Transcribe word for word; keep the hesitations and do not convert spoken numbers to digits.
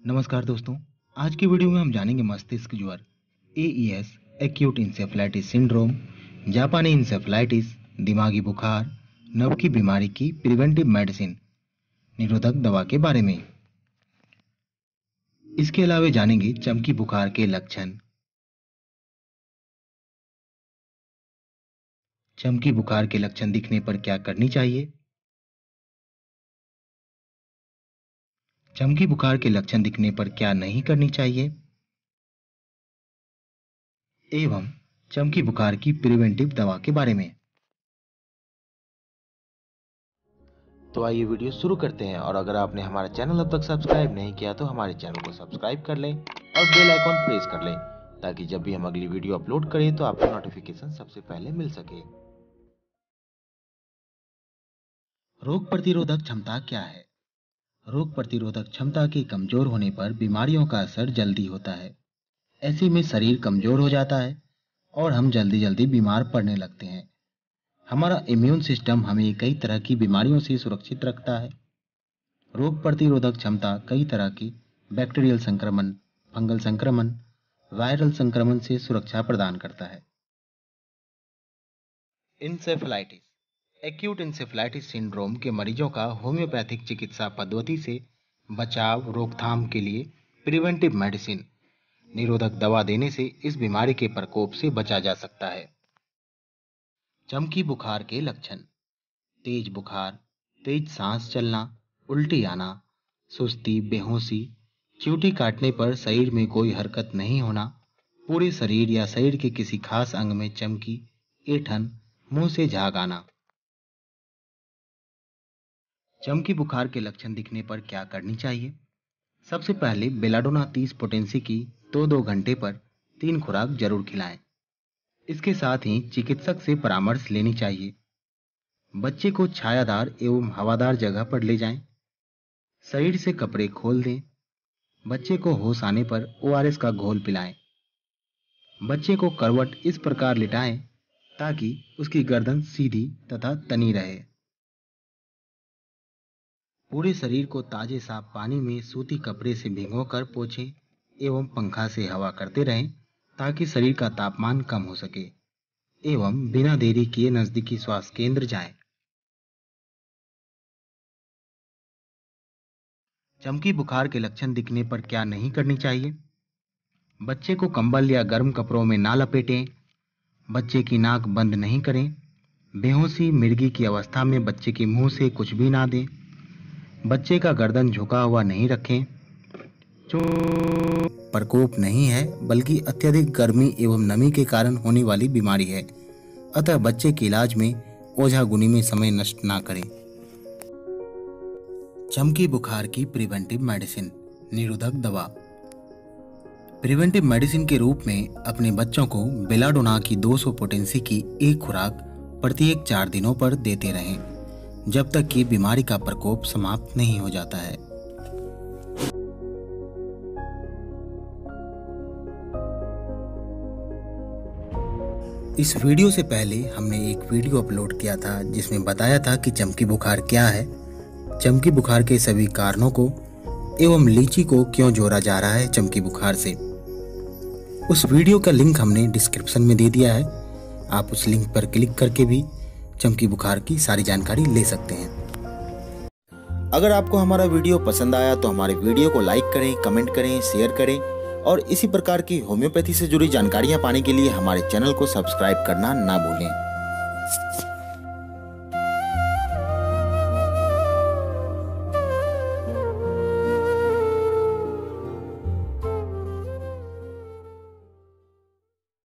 नमस्कार दोस्तों। आज की वीडियो में हम जानेंगे मस्तिष्क ज्वर, एईएस, एक्यूट इंसेफेलाइटिस सिंड्रोम, जापानी इंसेफेलाइटिस, दिमागी बुखार, नर्व की बीमारी की प्रिवेंटिव मेडिसिन, निरोधक दवा के बारे में। इसके अलावा जानेंगे चमकी बुखार के लक्षण। चमकी बुखार के लक्षण दिखने पर क्या करनी चाहिए? चमकी बुखार के लक्षण दिखने पर क्या नहीं करनी चाहिए एवं चमकी बुखार की प्रिवेंटिव दवा के बारे में। तो आइए वीडियो शुरू करते हैं, और अगर आपने हमारा चैनल अब तक सब्सक्राइब नहीं किया तो हमारे चैनल को सब्सक्राइब कर लें और बेल आइकॉन प्रेस कर लें, ताकि जब भी हम अगली वीडियो अपलोड करें तो आपको नोटिफिकेशन सबसे पहले मिल सके। रोग प्रतिरोधक क्षमता क्या है? रोग प्रतिरोधक क्षमता के कमजोर होने पर बीमारियों का असर जल्दी होता है। ऐसे में शरीर कमजोर हो जाता है और हम जल्दी जल्दी बीमार पड़ने लगते हैं। हमारा इम्यून सिस्टम हमें कई तरह की बीमारियों से सुरक्षित रखता है। रोग प्रतिरोधक क्षमता कई तरह की बैक्टीरियल संक्रमण, फंगल संक्रमण, वायरल संक्रमण से सुरक्षा प्रदान करता है। इंसेफेलाइटिस, एक्यूट इंसेफेलाइटिस सिंड्रोम के मरीजों का होम्योपैथिक चिकित्सा पद्धति से बचाव रोकथाम के लिए प्रिवेंटिव मेडिसिन, निरोधक दवा देने से इस बीमारी के प्रकोप से बचा जा सकता है। चमकी बुखार के लक्षण: तेज बुखार, तेज सांस चलना, उल्टी आना, सुस्ती, बेहोशी, चींटी काटने पर शरीर में कोई हरकत नहीं होना, पूरे शरीर या शरीर के किसी खास अंग में चमकी, ऐंठन, मुंह से झाग आना। चमकी बुखार के लक्षण दिखने पर क्या करनी चाहिए? सबसे पहले बेलाडोना तीस पोटेंसी की दो दो घंटे पर तीन खुराक जरूर खिलाएं। इसके साथ ही चिकित्सक से परामर्श लेनी चाहिए। बच्चे को छायादार एवं हवादार जगह पर ले जाएं। शरीर से कपड़े खोल दें। बच्चे को होश आने पर ओआरएस का घोल पिलाएं। बच्चे को करवट इस प्रकार लिटाएं ताकि उसकी गर्दन सीधी तथा तनी रहे। पूरे शरीर को ताजे साफ पानी में सूती कपड़े से भिगोकर पोंछें एवं पंखा से हवा करते रहें ताकि शरीर का तापमान कम हो सके, एवं बिना देरी किए नजदीकी स्वास्थ्य केंद्र जाएं। चमकी बुखार के लक्षण दिखने पर क्या नहीं करनी चाहिए? बच्चे को कंबल या गर्म कपड़ों में ना लपेटें। बच्चे की नाक बंद नहीं करें। बेहोशी मिर्गी की अवस्था में बच्चे के मुंह से कुछ भी ना दें। बच्चे का गर्दन झुका हुआ नहीं रखें। प्रकोप नहीं है, बल्कि अत्यधिक गर्मी एवं नमी के कारण होने वाली बीमारी है, अतः बच्चे के इलाज में ओझागुनी में समय नष्ट ना करें। चमकी बुखार की प्रिवेंटिव मेडिसिन, निरोधक दवा। प्रिवेंटिव मेडिसिन के रूप में अपने बच्चों को बेलाडोना की दो सौ पोटेंसी की एक खुराक प्रत्येक चार दिनों पर देते रहें, जब तक कि बीमारी का प्रकोप समाप्त नहीं हो जाता है। इस वीडियो से पहले हमने एक वीडियो अपलोड किया था जिसमें बताया था कि चमकी बुखार क्या है, चमकी बुखार के सभी कारणों को एवं लीची को क्यों जोड़ा जा रहा है चमकी बुखार से। उस वीडियो का लिंक हमने डिस्क्रिप्शन में दे दिया है। आप उस लिंक पर क्लिक करके भी चमकी बुखार की सारी जानकारी ले सकते हैं। अगर आपको हमारा वीडियो पसंद आया तो हमारे वीडियो को लाइक करें, कमेंट करें, शेयर करें, और इसी प्रकार की होम्योपैथी से जुड़ी जानकारियां पाने के लिए हमारे चैनल को सब्सक्राइब करना ना भूलें।